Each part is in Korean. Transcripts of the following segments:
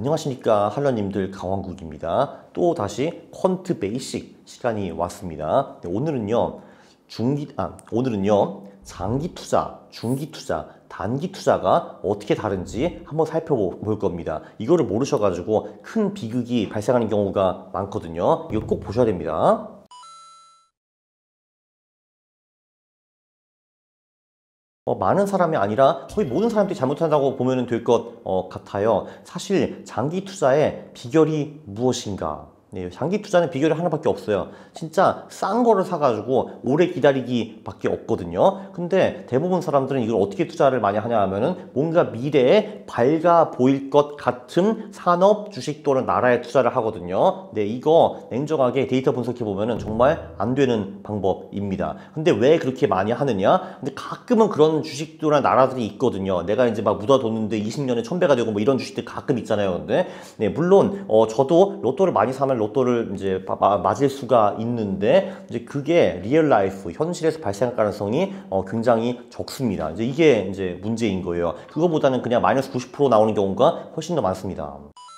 안녕하십니까 할러님들, 강왕국입니다. 또 다시 퀀트 베이식 시간이 왔습니다. 네, 오늘은요 장기 투자, 중기 투자, 단기 투자가 어떻게 다른지 한번 살펴볼 겁니다. 이거를 모르셔가지고 큰 비극이 발생하는 경우가 많거든요. 이거 꼭 보셔야 됩니다. 많은 사람이 아니라 거의 모든 사람들이 잘못한다고 보면 될 것 같아요. 사실 장기 투자의 비결이 무엇인가? 네, 장기 투자는 비결이 하나밖에 없어요. 진짜 싼 거를 사가지고 오래 기다리기 밖에 없거든요. 근데 대부분 사람들은 이걸 어떻게 투자를 많이 하냐 하면은 뭔가 미래에 밝아 보일 것 같은 산업, 주식 또는 나라에 투자를 하거든요. 네, 이거 냉정하게 데이터 분석해 보면은 정말 안 되는 방법입니다. 근데 왜 그렇게 많이 하느냐? 근데 가끔은 그런 주식도나 나라들이 있거든요. 내가 이제 막 묻어뒀는데 20년에 1000배가 되고 뭐 이런 주식들 가끔 있잖아요. 근데 네, 물론 저도 로또를 많이 사면 로또를 이제 맞을 수가 있는데 이제 그게 리얼 라이프 현실에서 발생할 가능성이 굉장히 적습니다. 이제 이게 이제 문제인 거예요. 그거보다는 그냥 마이너스 90% 나오는 경우가 훨씬 더 많습니다.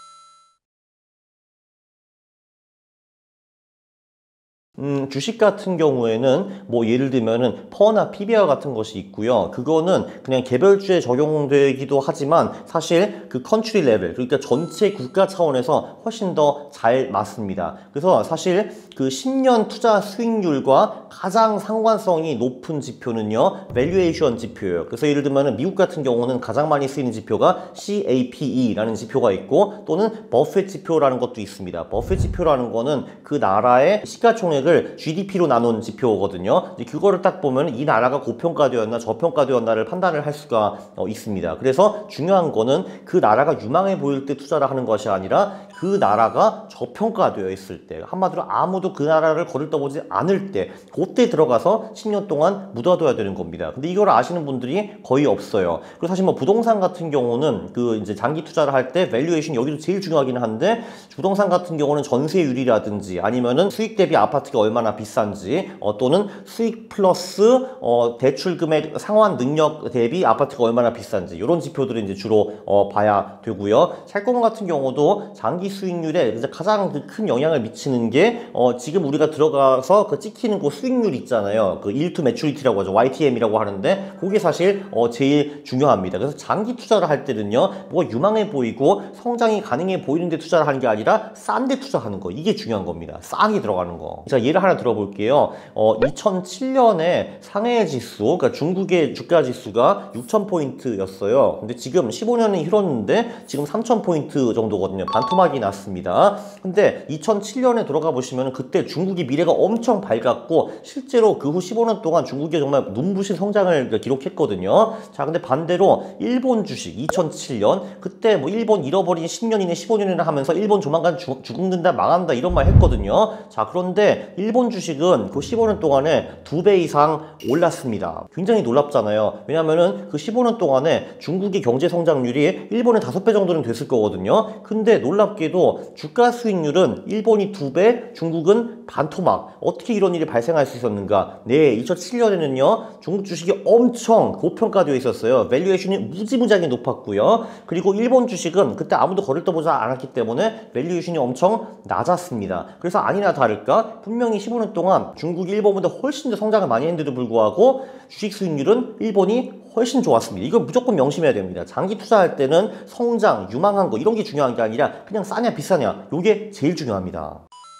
주식 같은 경우에는 뭐 예를 들면은 퍼나 PBR 같은 것이 있고요. 그거는 그냥 개별주에 적용되기도 하지만 사실 그 컨트리 레벨, 그러니까 전체 국가 차원에서 훨씬 더 잘 맞습니다. 그래서 사실 그 10년 투자 수익률과 가장 상관성이 높은 지표는요, 밸류에이션 지표예요. 그래서 예를 들면은 미국 같은 경우는 가장 많이 쓰이는 지표가 CAPE라는 지표가 있고 또는 버핏 지표라는 것도 있습니다. 버핏 지표라는 거는 그 나라의 시가총액을 GDP로 나눈 지표거든요. 이제 그거를 딱 보면 이 나라가 고평가되었나 저평가되었나를 판단을 할 수가 있습니다. 그래서 중요한 거는 그 나라가 유망해 보일 때 투자를 하는 것이 아니라 그 나라가 저평가되어 있을 때, 한마디로 아무도 그 나라를 거들떠보지 않을 때, 그때 들어가서 10년 동안 묻어둬야 되는 겁니다. 근데 이걸 아시는 분들이 거의 없어요. 그리고 사실 뭐 부동산 같은 경우는 그 이제 장기 투자를 할 때 밸류에이션 여기도 제일 중요하긴 한데, 부동산 같은 경우는 전세율이라든지 아니면은 수익 대비 아파트가 얼마나 비싼지 또는 수익 플러스 대출 금액 상환 능력 대비 아파트가 얼마나 비싼지 이런 지표들을 이제 주로 봐야 되고요. 채권 같은 경우도 장기 수익률에 가장 큰 영향을 미치는 게 지금 우리가 들어가서 그 찍히는 그 수익률 있잖아요. 그 yield to maturity라고 하죠. YTM이라고 하는데 그게 사실 제일 중요합니다. 그래서 장기 투자를 할 때는요, 뭐가 유망해 보이고 성장이 가능해 보이는데 투자를 하는 게 아니라 싼 데 투자하는 거, 이게 중요한 겁니다. 싸게 들어가는 거. 자, 예를 하나 들어볼게요. 2007년에 상해 지수, 그러니까 중국의 주가 지수가 6000포인트였어요. 근데 지금 15년이 흘렀는데 지금 3000포인트 정도거든요. 반토막이 났습니다. 근데 2007년에 들어가 보시면 그때 중국의 미래가 엄청 밝았고 실제로 그 후 15년 동안 중국이 정말 눈부신 성장을 기록했거든요. 자, 근데 반대로 일본 주식 2007년 그때 뭐 일본 잃어버린 10년이네 15년이나 하면서 일본 조만간 죽는다 망한다 이런 말 했거든요. 자, 그런데 일본 주식은 그 15년 동안에 2배 이상 올랐습니다. 굉장히 놀랍잖아요. 왜냐면은 그 15년 동안에 중국의 경제 성장률이 일본의 5배 정도는 됐을 거거든요. 근데 놀랍게도 주가 수익률은 일본이 2배, 중국은 반토막. 어떻게 이런 일이 발생할 수 있었는가? 네, 2007년에는요 중국 주식이 엄청 고평가되어 있었어요. 밸류에이션이 무지무지하게 높았고요. 그리고 일본 주식은 그때 아무도 거들떠보지 않았기 때문에 밸류에이션이 엄청 낮았습니다. 그래서 아니나 다를까 분명히 15년 동안 중국이 일본보다 훨씬 더 성장을 많이 했는데도 불구하고 주식 수익률은 일본이 훨씬 좋았습니다. 이거 무조건 명심해야 됩니다. 장기 투자할 때는 성장, 유망한 거 이런 게 중요한 게 아니라 그냥 싸냐 비싸냐 이게 제일 중요합니다.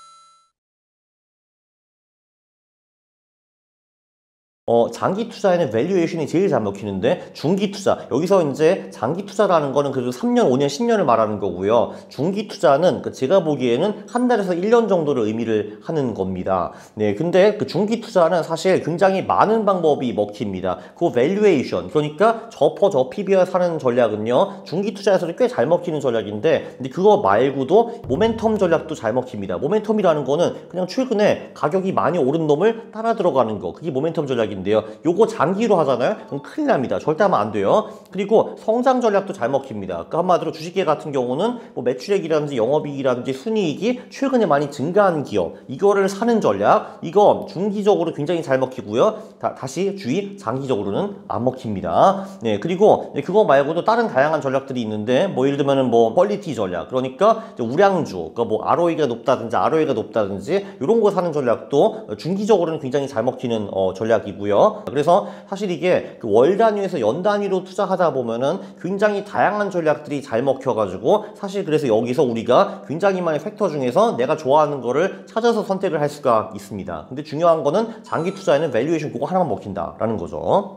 장기 투자에는 밸류에이션이 제일 잘 먹히는데 중기 투자, 여기서 이제 장기 투자라는 거는 그래도 3년, 5년, 10년을 말하는 거고요. 중기 투자는 제가 보기에는 한 달에서 1년 정도를 의미를 하는 겁니다. 네, 근데 그 중기 투자는 사실 굉장히 많은 방법이 먹힙니다. 그 밸류에이션, 그러니까 저 PBR 사는 전략은요, 중기 투자에서도 꽤 잘 먹히는 전략인데, 근데 그거 말고도 모멘텀 전략도 잘 먹힙니다. 모멘텀이라는 거는 그냥 최근에 가격이 많이 오른 놈을 따라 들어가는 거, 그게 모멘텀 전략이 전략인데요. 요거 장기로 하잖아요. 그럼 큰일 납니다. 절대 하면 안 돼요. 그리고 성장 전략도 잘 먹힙니다. 그러니까 한마디로 주식계 같은 경우는 뭐 매출액이라든지 영업이익이라든지 순이익이 최근에 많이 증가한 기업, 이거를 사는 전략, 이거 중기적으로 굉장히 잘 먹히고요. 다시 주의, 장기적으로는 안 먹힙니다. 네, 그리고 그거 말고도 다른 다양한 전략들이 있는데, 뭐 예를 들면은 뭐 퀄리티 전략, 그러니까 우량주, 그러니까 뭐 ROE가 높다든지 이런 거 사는 전략도 중기적으로는 굉장히 잘 먹히는 전략이고요. 그래서 사실 이게 그 월 단위에서 연 단위로 투자하다 보면은 굉장히 다양한 전략들이 잘 먹혀가지고, 사실 그래서 여기서 우리가 굉장히 많은 팩터 중에서 내가 좋아하는 거를 찾아서 선택을 할 수가 있습니다. 근데 중요한 거는 장기 투자에는 밸류에이션 그거 하나만 먹힌다라는 거죠.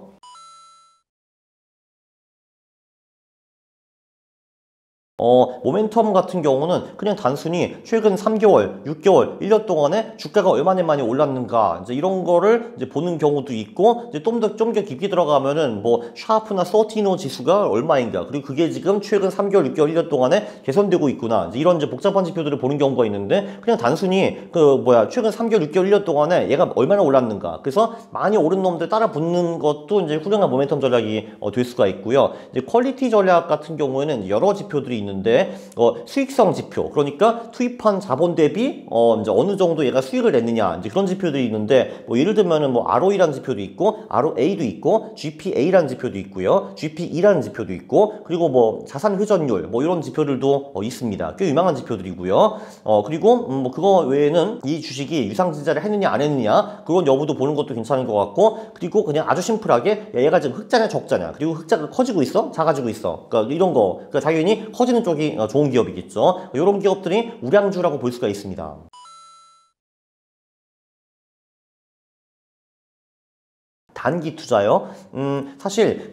모멘텀 같은 경우는 그냥 단순히 최근 3개월, 6개월, 1년 동안에 주가가 얼마나 많이 올랐는가, 이제 이런 거를 이제 보는 경우도 있고, 이제 좀 더 깊게 들어가면은 뭐 샤프나 서티노 지수가 얼마인가, 그리고 그게 지금 최근 3개월, 6개월, 1년 동안에 개선되고 있구나, 이제 이런 이제 복잡한 지표들을 보는 경우가 있는데, 그냥 단순히 최근 3개월, 6개월, 1년 동안에 얘가 얼마나 올랐는가, 그래서 많이 오른 놈들 따라 붙는 것도 이제 훌륭한 모멘텀 전략이 될 수가 있고요. 이제 퀄리티 전략 같은 경우에는 여러 지표들이 있는데, 수익성 지표, 그러니까 투입한 자본 대비 이제 어느 정도 얘가 수익을 냈느냐, 이제 그런 지표들이 있는데, 뭐 예를 들면은 뭐 ROE라는 지표도 있고, ROA도 있고, GPA라는 지표도 있고요, GPE라는 지표도 있고, 그리고 뭐 자산 회전율, 뭐 이런 지표들도 있습니다. 꽤 유명한 지표들이고요. 그리고 뭐 그거 외에는 이 주식이 유상증자를 했느냐 안 했느냐, 그런 여부도 보는 것도 괜찮은 것 같고, 그리고 그냥 아주 심플하게 얘가 지금 흑자냐 적자냐, 그리고 흑자가 커지고 있어 작아지고 있어, 그러니까 이런 거, 그러니까 당연히 커지는 쪽이 좋은 기업이겠죠. 이런 기업들이 우량주라고 볼 수가 있습니다. 단기 투자요? 사실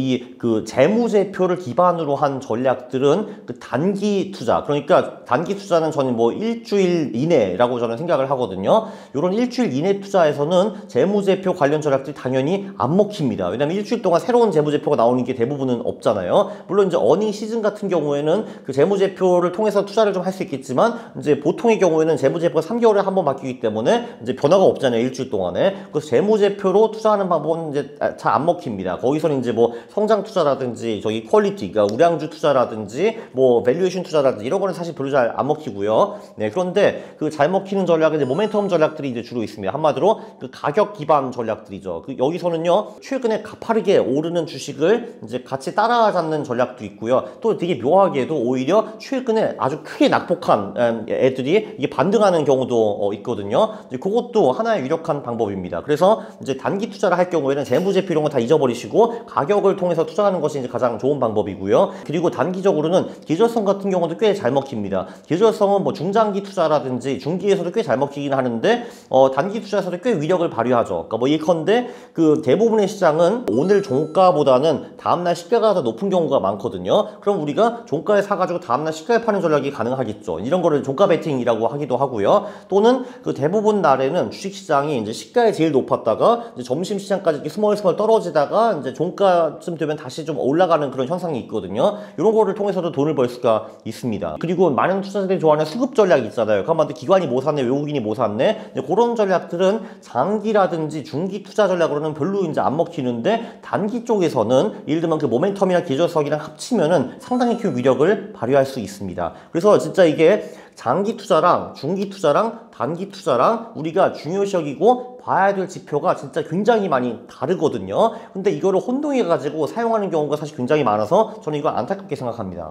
그 재무제표를 기반으로 한 전략들은 그 단기 투자, 그러니까 단기 투자는 저는 뭐 일주일 이내라고 저는 생각을 하거든요. 이런 일주일 이내 투자에서는 재무제표 관련 전략들이 당연히 안 먹힙니다. 왜냐면 일주일 동안 새로운 재무제표가 나오는 게 대부분은 없잖아요. 물론 이제 어닝 시즌 같은 경우에는 그 재무제표를 통해서 투자를 좀 할 수 있겠지만, 이제 보통의 경우에는 재무제표가 3개월에 한 번 바뀌기 때문에 이제 변화가 없잖아요, 일주일 동안에. 그래서 재무제표로 투자하는 방법은 이제 잘 안 먹힙니다. 거기서는 이제 뭐 성장 투자라든지 저기 퀄리티, 그러니까 우량주 투자라든지 뭐 밸류에이션 투자라든지 이런 거는 사실 별로 잘 안 먹히고요. 네, 그런데 그 잘 먹히는 전략은 이제 모멘텀 전략들이 이제 주로 있습니다. 한마디로 그 가격 기반 전략들이죠. 그 여기서는요, 최근에 가파르게 오르는 주식을 이제 같이 따라잡는 전략도 있고요. 또 되게 묘하게도 오히려 최근에 아주 크게 낙폭한 애들이 이게 반등하는 경우도 있거든요. 이제 그것도 하나의 유력한 방법입니다. 그래서 이제 단기 투자를 할 경우에는 재무제표 이런 거 다 잊어버리시고 가격을 통해서 투자하는 것이 이제 가장 좋은 방법이고요. 그리고 단기적으로는 계절성 같은 경우도 꽤 잘 먹힙니다. 계절성은 뭐 중장기 투자라든지 중기에서도 꽤 잘 먹히긴 하는데, 단기 투자에서도 꽤 위력을 발휘하죠. 그러니까 뭐 예컨대 그 대부분의 시장은 오늘 종가보다는 다음날 시가가 더 높은 경우가 많거든요. 그럼 우리가 종가에 사가지고 다음날 시가에 파는 전략이 가능하겠죠. 이런 거를 종가 베팅이라고 하기도 하고요. 또는 그 대부분 날에는 주식시장이 이제 시가에 제일 높았다가 이제 점심시장까지 이렇게 스멀스멀 떨어지다가 이제 종가쯤 되면 다시 좀 올라가는 그런 현상이 있거든요. 이런 거를 통해서도 돈을 벌 수가 있습니다. 그리고 많은 투자자들이 좋아하는 수급 전략 있잖아요. 그러면 기관이 뭐 샀네, 외국인이 뭐 샀네, 이제 그런 전략들은 장기라든지 중기 투자 전략으로는 별로 이제 안 먹히는데, 단기 쪽에서는 예를 들면 그 모멘텀이나 계절성이랑 합치면은 상당히 큰 위력을 발휘할 수 있습니다. 그래서 진짜 이게 장기 투자랑 중기 투자랑 단기 투자랑 우리가 중요시 여기고 봐야 될 지표가 진짜 굉장히 많이 다르거든요. 근데 이거를 혼동해 가지고 사용하는 경우가 사실 굉장히 많아서 저는 이거 안타깝게 생각합니다.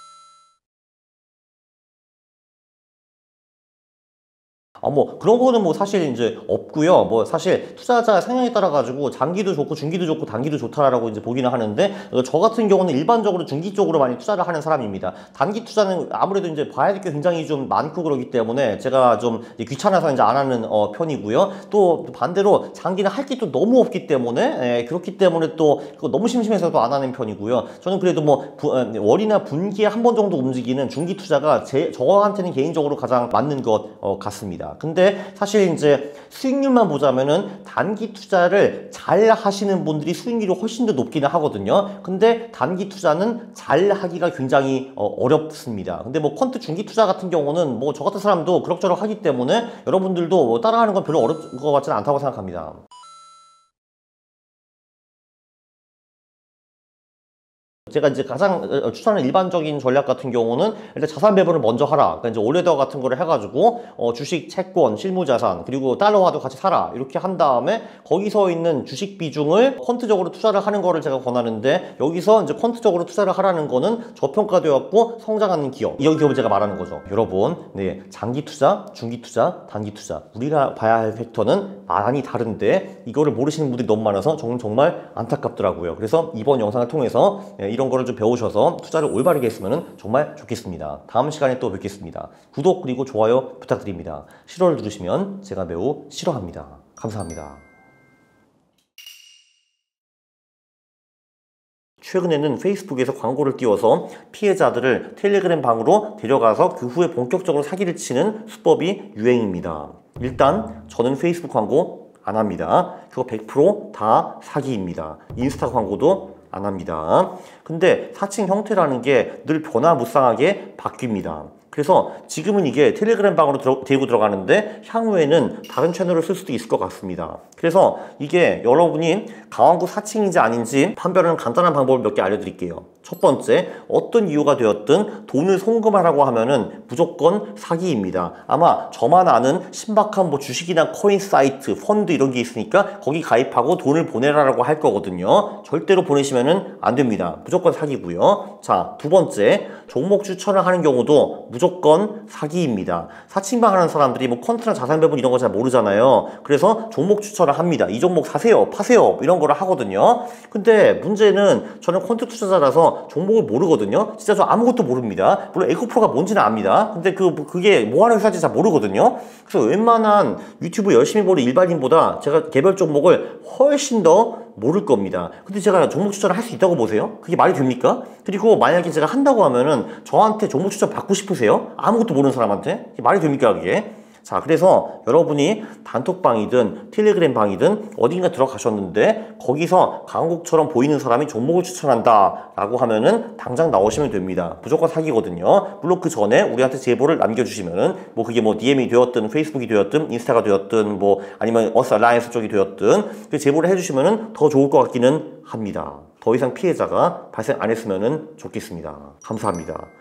뭐 그런 거는 뭐 사실 이제 없고요. 뭐 사실 투자자 성향에 따라 가지고 장기도 좋고 중기도 좋고 단기도 좋다라고 이제 보기는 하는데, 저 같은 경우는 일반적으로 중기 쪽으로 많이 투자를 하는 사람입니다. 단기 투자는 아무래도 이제 봐야 될 게 굉장히 좀 많고 그러기 때문에 제가 좀 귀찮아서 이제 안 하는 편이고요. 또 반대로 장기는 할 게 또 너무 없기 때문에, 그렇기 때문에 또 그거 너무 심심해서도 안 하는 편이고요. 저는 그래도 뭐 월이나 분기에 한 번 정도 움직이는 중기 투자가 저한테는 개인적으로 가장 맞는 것 같습니다. 근데 사실 이제 수익률만 보자면은 단기 투자를 잘 하시는 분들이 수익률이 훨씬 더 높기는 하거든요. 근데 단기 투자는 잘 하기가 굉장히 어렵습니다. 근데 뭐 퀀트 중기 투자 같은 경우는 뭐 저 같은 사람도 그럭저럭 하기 때문에 여러분들도 뭐 따라하는 건 별로 어려울 것 같지는 않다고 생각합니다. 제가 이제 가장 추천하는 일반적인 전략 같은 경우는 일단 자산 배분을 먼저 하라. 그러니까 이제 올레더 같은 거를 해가지고 주식, 채권, 실무자산 그리고 달러화도 같이 사라. 이렇게 한 다음에 거기서 있는 주식 비중을 퀀트적으로 투자를 하는 거를 제가 권하는데, 여기서 이제 퀀트적으로 투자를 하라는 거는 저평가되었고 성장하는 기업, 이런 기업을 제가 말하는 거죠. 여러분, 네, 장기 투자, 중기 투자, 단기 투자, 우리가 봐야 할 팩터는 많이 다른데 이거를 모르시는 분들이 너무 많아서 정말 안타깝더라고요. 그래서 이번 영상을 통해서 이런 거를 좀 배우셔서 투자를 올바르게 했으면 정말 좋겠습니다. 다음 시간에 또 뵙겠습니다. 구독 그리고 좋아요 부탁드립니다. 싫어를 누르시면 제가 매우 싫어합니다. 감사합니다. 최근에는 페이스북에서 광고를 띄워서 피해자들을 텔레그램 방으로 데려가서 그 후에 본격적으로 사기를 치는 수법이 유행입니다. 일단 저는 페이스북 광고 안 합니다. 그거 100% 다 사기입니다. 인스타 광고도 안 합니다. 근데 사칭 형태라는 게 늘 변화무쌍하게 바뀝니다. 그래서 지금은 이게 텔레그램 방으로 데리고 들어가는데 향후에는 다른 채널을 쓸 수도 있을 것 같습니다. 그래서 이게 여러분이 강화구 사칭인지 아닌지 판별하는 간단한 방법을 몇 개 알려드릴게요. 첫 번째, 어떤 이유가 되었든 돈을 송금하라고 하면은 무조건 사기입니다. 아마 저만 아는 신박한 뭐 주식이나 코인 사이트, 펀드 이런 게 있으니까 거기 가입하고 돈을 보내라라고 할 거거든요. 절대로 보내시면은 안 됩니다. 무조건 사기고요. 자, 두 번째, 종목 추천을 하는 경우도 무조건 사기입니다. 사칭방 하는 사람들이 뭐 퀀트나 자산 배분 이런 거 잘 모르잖아요. 그래서 종목 추천을 합니다. 이 종목 사세요, 파세요 이런 거를 하거든요. 근데 문제는 저는 퀀트 투자자라서 종목을 모르거든요. 진짜 저 아무것도 모릅니다. 물론 에코프로가 뭔지는 압니다. 근데 그게 뭐 하는 회사인지 잘 모르거든요. 그래서 웬만한 유튜브 열심히 보는 일반인보다 제가 개별 종목을 훨씬 더 모를 겁니다. 근데 제가 종목 추천을 할 수 있다고 보세요? 그게 말이 됩니까? 그리고 만약에 제가 한다고 하면은 저한테 종목 추천 받고 싶으세요? 아무것도 모르는 사람한테? 그게 말이 됩니까 그게? 자, 그래서 여러분이 단톡방이든 텔레그램 방이든 어딘가 들어가셨는데 거기서 강국처럼 보이는 사람이 종목을 추천한다 라고 하면은 당장 나오시면 됩니다. 무조건 사기거든요. 물론 그 전에 우리한테 제보를 남겨주시면은 뭐 그게 뭐 DM이 되었든 페이스북이 되었든 인스타가 되었든 뭐 아니면 어스 알라이언스 쪽이 되었든 그 제보를 해주시면은 더 좋을 것 같기는 합니다. 더 이상 피해자가 발생 안 했으면 좋겠습니다. 감사합니다.